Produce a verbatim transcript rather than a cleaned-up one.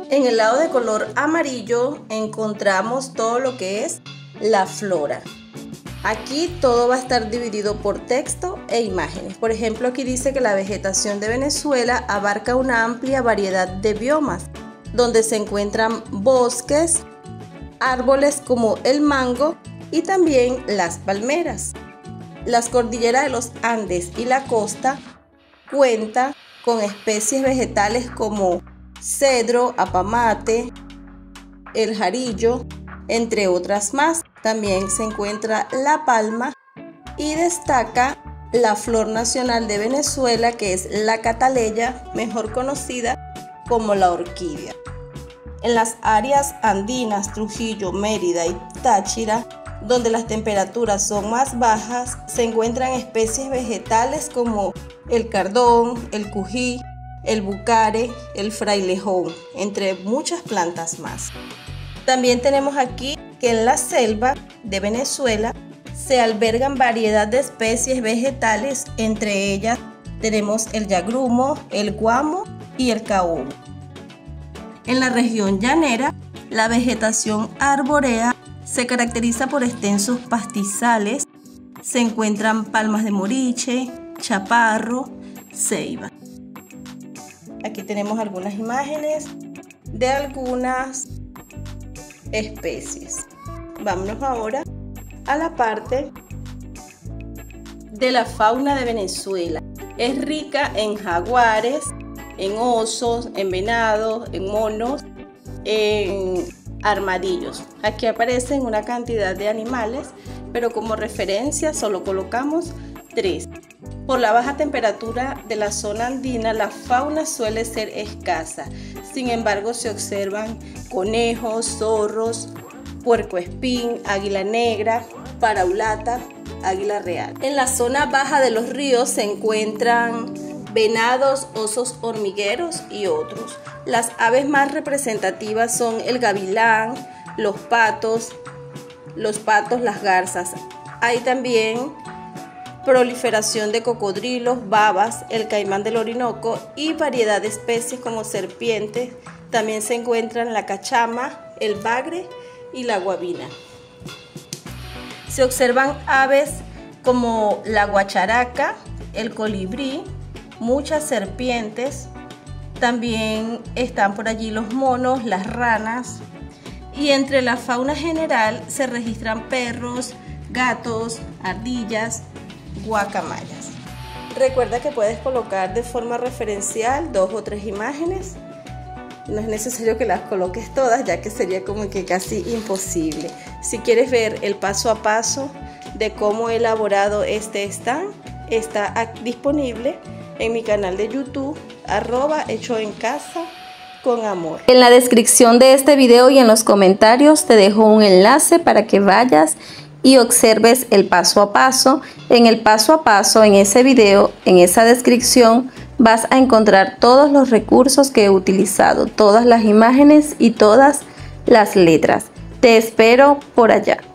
En el lado de color amarillo encontramos todo lo que es la flora. Aquí todo va a estar dividido por texto e imágenes. Por ejemplo, aquí dice que la vegetación de Venezuela abarca una amplia variedad de biomas, donde se encuentran bosques, árboles como el mango y también las palmeras. Las cordilleras de los Andes y la costa cuenta con especies vegetales como cedro, apamate, el jarillo, entre otras más. También se encuentra la palma y destaca la flor nacional de Venezuela, que es la cataleya, mejor conocida como la orquídea. En las áreas andinas, Trujillo, Mérida y Táchira, donde las temperaturas son más bajas, se encuentran especies vegetales como el cardón, el cují, el bucare, el frailejón, entre muchas plantas más. También tenemos aquí que en la selva de Venezuela se albergan variedad de especies vegetales, entre ellas tenemos el yagrumo, el guamo y el caobo. En la región llanera, la vegetación arbórea se caracteriza por extensos pastizales, se encuentran palmas de moriche, chaparro, ceiba. Aquí tenemos algunas imágenes de algunas especies. Vámonos ahora a la parte de la fauna de Venezuela. Es rica en jaguares, en osos, en venados, en monos, en armadillos. Aquí aparecen una cantidad de animales, pero como referencia solo colocamos tres. Por la baja temperatura de la zona andina, la fauna suele ser escasa. Sin embargo, se observan conejos, zorros, puercoespín, águila negra, paraulata, águila real. En la zona baja de los ríos se encuentran venados, osos hormigueros y otros. Las aves más representativas son el gavilán, los patos, los patos, las garzas. Hay también proliferación de cocodrilos, babas, el caimán del Orinoco y variedad de especies como serpientes. También se encuentran la cachama, el bagre y la guabina. Se observan aves como la guacharaca, el colibrí, muchas serpientes. También están por allí los monos, las ranas. Y entre la fauna general se registran perros, gatos, ardillas, guacamayas. Recuerda que puedes colocar de forma referencial dos o tres imágenes. No es necesario que las coloques todas, ya que sería como que casi imposible. Si quieres ver el paso a paso de cómo he elaborado este stand, está disponible en mi canal de YouTube, arroba hecho en casa con amor. En la descripción de este video y en los comentarios te dejo un enlace para que vayas y observes el paso a paso. En el paso a paso, en ese video, en esa descripción, vas a encontrar todos los recursos que he utilizado, todas las imágenes y todas las letras. Te espero por allá.